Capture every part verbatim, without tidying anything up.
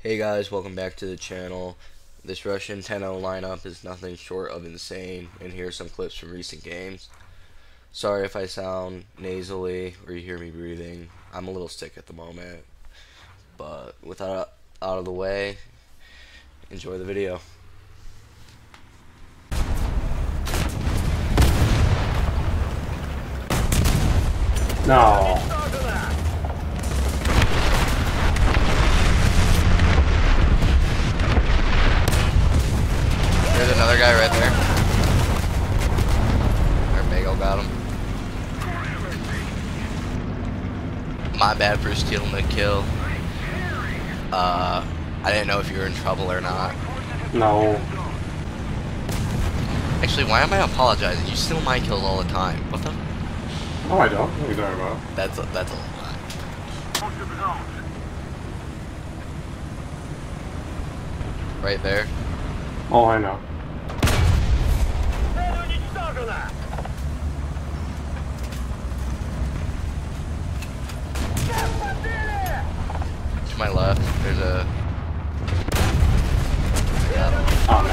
Hey guys, welcome back to the channel. This Russian ten oh lineup is nothing short of insane, and here are some clips from recent games. Sorry if I sound nasally or you hear me breathing. I'm a little sick at the moment, but with that out of the way, enjoy the video. No. There's another guy right there. Our bagel got him. My bad for stealing the kill. Uh, I didn't know if you were in trouble or not. No. Actually, why am I apologizing? You steal my kills all the time. What the? No, I don't. What are you talking about? That's a, that's a lot. Right there. Oh, I know. To my left, there's a. Got him. Oh,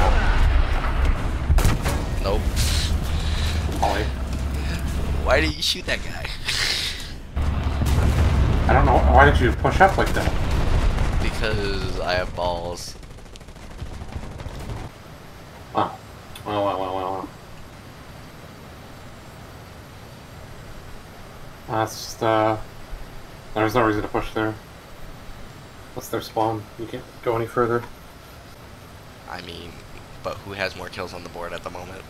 no. Nope. Ollie. Why did you shoot that guy? I don't know. Why did you push up like that? Because I have balls. Oh. Well, well, well, well, well. That's just, uh... There's no reason to push there. That's their spawn. You can't go any further. I mean, but who has more kills on the board at the moment?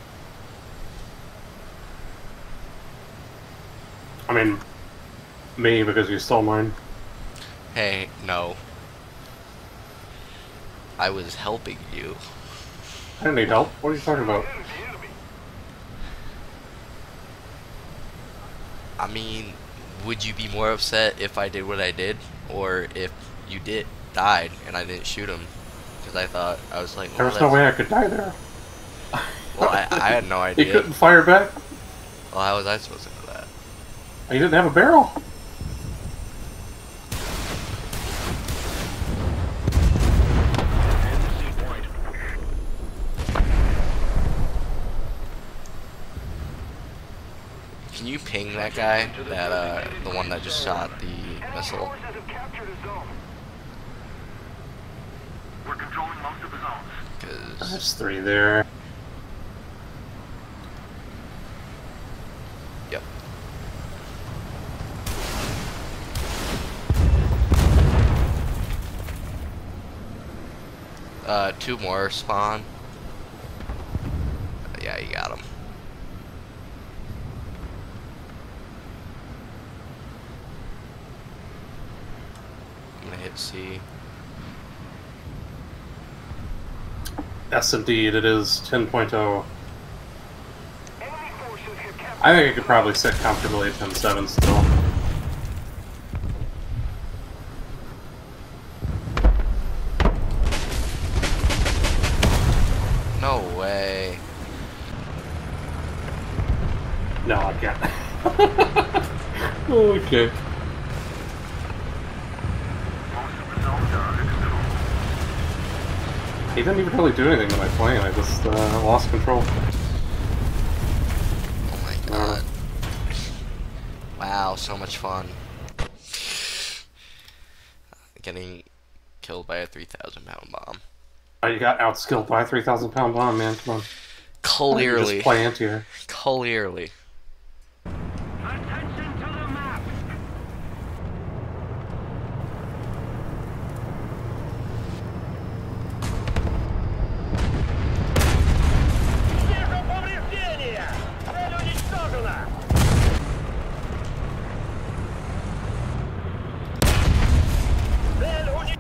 I mean, me, because you stole mine. Hey, no. I was helping you. I didn't need help. What are you talking about? I mean, would you be more upset if I did what I did, or if you did died and I didn't shoot him? Because I thought I was like, well, There was no way I could die there. Well, I, I had no You idea. couldn't fire back? Well, how was I supposed to know that? You didn't have a barrel. Can you ping that guy? That uh, the one that just shot the missile. We're controlling most of the zones. Because There's three there. yep. Uh, two more spawn. Yeah, you got him. I'm gonna hit C. Yes, indeed, it is ten point oh. I think it could probably sit comfortably at ten seven still. No way. No, I can't. Okay. He didn't even really do anything to my plane, I just uh, lost control. Oh my god. Wow, so much fun. Getting killed by a three thousand pound bomb. Oh, you got outskilled by a three thousand pound bomb, man. Come on. Clearly. Just play anti-air. Clearly. Attention to the map. Вижу повреждения. Цель уничтожена. Цель уничтожена.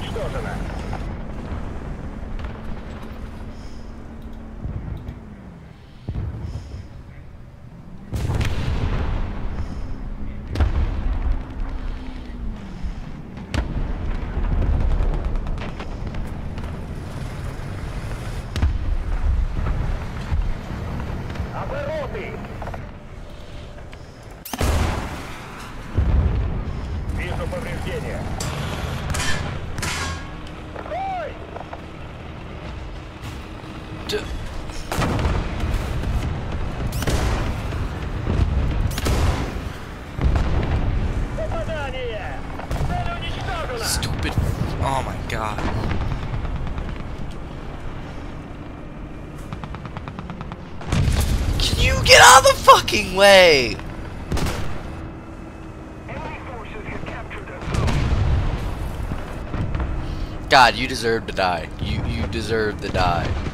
уничтожена. Обороты! Вижу повреждения. Стой! D Попадание! Цель уничтожена! Stupid. Oh my god. Can you get out of the fucking way? Enemy forces have captured a zone. God, you deserve to die. You you deserve to die.